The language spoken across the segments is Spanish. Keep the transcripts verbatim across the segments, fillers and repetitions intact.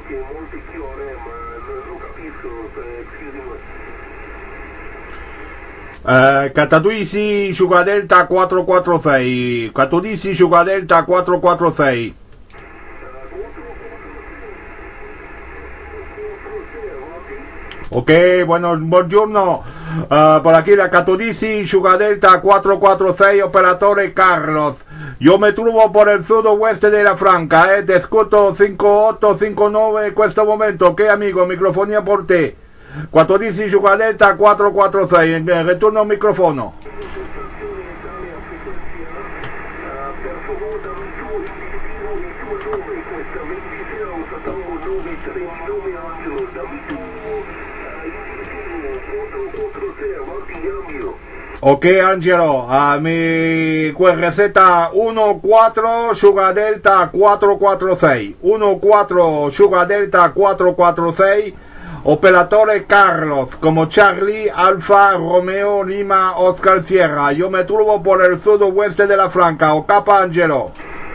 che molti chiore, ma non capisco, excuse me. Eh, Cataduisi Sugar Delta quattro quattro sei, Cataduisi Sugar Delta quattro quattro sei. Ok, bueno, buongiorno, uh, por aquí la Cataduisi Sugar Delta cuatro cuatro seis, operatore Carlos. Yo me trovo por el sudoeste de la Franca, eh, te escuto cinco otto cinco nove in questo momento, ok amigo, microfonía por te. Cataduisi Sugar Delta cuatro cuatro seis, retorno al micrófono. Ok Angelo, a mi receta uno cuatro Sugar Delta cuatro cuatro seis, uno cuatro Sugar Delta cuatro cuatro seis, operatore Carlos, como Charlie, Alfa, Romeo, Lima, Oscar Sierra. Yo me trovo por el sudoeste de la Franca, o capa Angelo.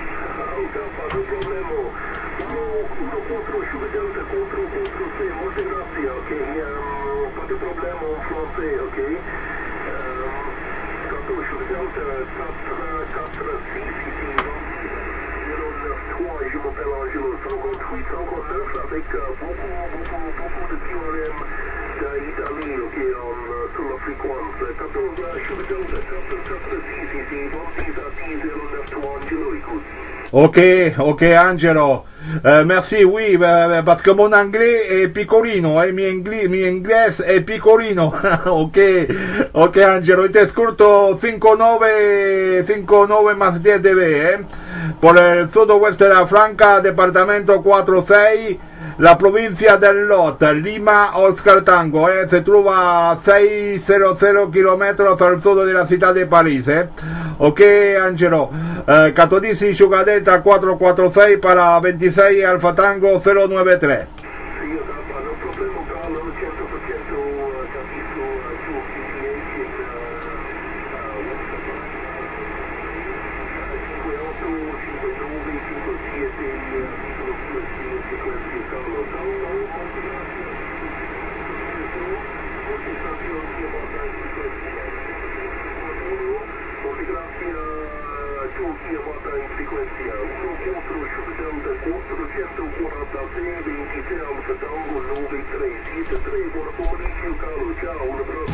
Ok, ok Angelo, euh, merci, oui, euh, parce que mon anglais est picorino, eh, mi, ingli mi inglés è picorino, ok, ok Angelo, y te escucho cinco nueve, cinco nueve más diez dB, eh, por el sudoeste de la Franca, departamento cuatro seis, la provincia del Lot, Lima, Oscar Tango, eh, se trova a seiscientos kilómetros al sur de la ciudad de París, eh. Ok Angelo, eh, Cataduisi Sugar Delta cuatro cuatro seis para veintiséis Alfa Tango cero nueve tres. veintiséis Alfa Tango nove três sete três, buona pomeriggio Carlo, ciao, un abbraccio.